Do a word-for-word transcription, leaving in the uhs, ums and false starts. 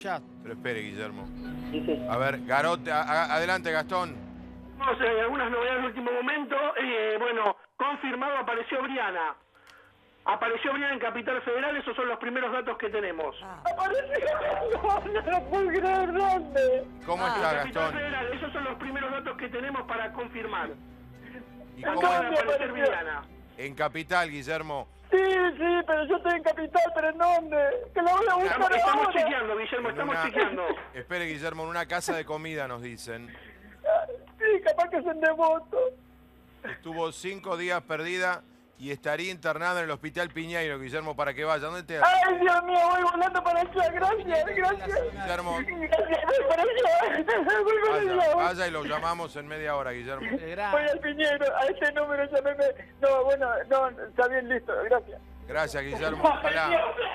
escuchás. Pero espere, Guillermo. Sí, sí. A ver, Garote, a- a- adelante, Gastón. Vamos, eh, algunas novedades de último momento. Eh, bueno, confirmado, apareció Briana. Apareció Briana en Capital Federal, esos son los primeros datos que tenemos. ¡Apareció! No, no lo puedo creer, ¿dónde? ¿Cómo Ah, está, Capital Gastón? Federal, esos son los primeros datos que tenemos para confirmar. ¿Y Acaba cómo de ¿Dónde aparecer apareció? Briana. en Capital, Guillermo? Sí, sí, pero yo estoy en Capital, pero ¿en dónde? Que la voy a buscar Estamos, estamos ahora. chequeando, Guillermo, En estamos una- chequeando. Espere, Guillermo, en una casa de comida nos dicen. Sí, capaz que es en Devoto. Estuvo cinco días perdida y estaría internada en el Hospital Piñeiro, Guillermo, para que vaya. ¿Dónde te...? Ay, Dios mío, voy volando para allá. Gracias, gracias. Guillermo, Gracias, voy para allá. Voy para vaya, allá. vaya y lo llamamos en media hora, Guillermo. El gran- Voy al Piñero, a ese número llámeme. No, bueno, no, está bien, listo, gracias. Gracias, Guillermo. Ojalá.